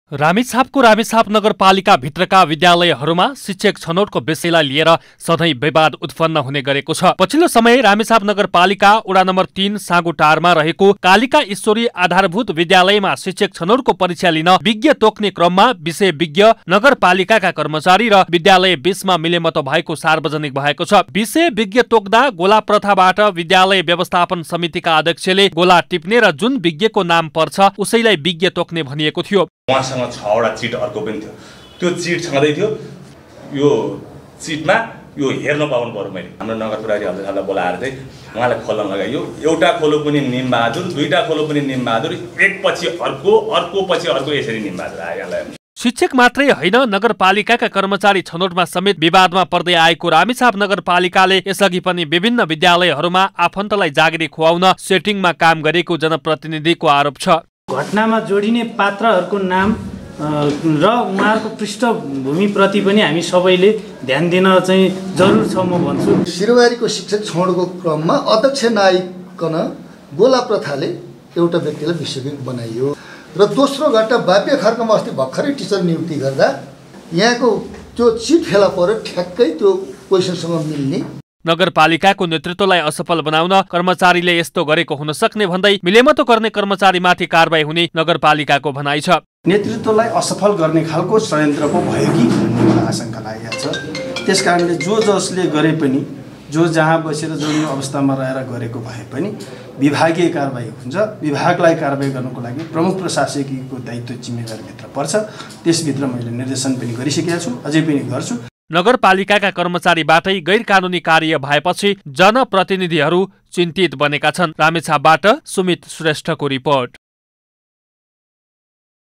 रामेछापको रामेछाप नगरपालिका भित्रका विद्यालयहरूमा शिक्षक छनौटको विषयलाई लिएर सधैँ विवाद उत्पन्न हुने गरेको छ। पछिल्लो समय रामेछाप नगरपालिका वडा नम्बर 3 साँगुटारमा रहेको कालिका ईश्वरी आधारभूत विद्यालयमा शिक्षक छनौटको परीक्षा लिन विज्ञ तोक्ने क्रममा विषय विज्ञ, नगरपालिकाका कर्मचारी र विद्यालय बीचमा मिलेमतो भएको सार्वजनिक भएको छ। विषय विज्ञ तोक्दा गोला प्रथाबाट विद्यालय व्यवस्थापन समितिका अध्यक्षले गोला टिप्ने र जुन विज्ञको नाम पर्छ उसैलाई विज्ञ तोक्ने भनिएको थियो। उहाँसँग 6 वटा चिट अर्को पनि थियो। त्यो चिट छँदै थियो। यो चिटमा यो हेर्न पाउनु पर्यो। मैले हाम्रो नगर प्रहरी हल्दारलाई बोलाएर चाहिँ उहाँलाई खोल्न लगायो। एउटा खोलो पनि निमबहादुर, दुईटा खोलो पनि निमबहादुर, एकपछि अर्को, अर्को पछि अर्को, यसरी निमबहादुर आयो। शिक्षक मात्रै होइन, नगरपालिकाका कर्मचारी छनौटमा समेत विवादमा पर्दै आएको रामेछाप नगरपालिकाले यसअघि पनि विभिन्न विद्यालयहरूमा आफन्तलाई जागिरी खुवाउन सेटिङमा काम गरेको जनप्रतिनिधिको आरोप छ। घटनामा जोडिने पात्रहरूको नाम र उहाँहरूको पृष्ठभूमिप्रति पनि हामी सबैले ध्यान दिन चाहिँ जरुर छ। म भन्छु, सिरुवारीको शिक्षक छनौटको क्रममा अध्यक्ष नआइकन गोला प्रथाले एउटा व्यक्तिलाई विषयज्ञ बनाइयो र दोस्रो घटना बाप्य खर्कमा अस्ति भर्खरै टिचर नियुक्ति गर्दा यहाँको त्यो चिट फेला पर्यो, ठ्याक्कै त्यो पोजिसनसँग मिल्ने। नगरपालिकाको नेतृत्वलाई असफल बनाउन कर्मचारीले यस्तो गरेको हुन सक्ने भन्दै मिलेमतो गर्ने कर्मचारीमाथि कारबाही हुने नगरपालिकाको भनाइ छ। नेतृत्वलाई असफल गर्ने खालको षड्यन्त्र पो भयो कि भन्ने आशंका लागेको छ। त्यसकारणले जसले गरे पनि, जो जहाँ बसेर जोड्ने अवस्थामा रहेर गरेको भए पनि विभागीय कारबाही हुन्छ। विभागलाई कारबाही गर्नको लागि प्रमुख प्रशासकीयको दायित्व जिम्मेवारीभित्र पर्छ। त्यसभित्र मैले निर्देशन पनि गरिसकेका छु, अझै पनि गर्छु। नगरपालिकाका कर्मचारीबाटै गैर कानुनी कार्य भएपछि जनप्रतिनिधिहरू चिन्तित बनेका छन्। रामेछापबाट सुमित श्रेष्ठको रिपोर्ट।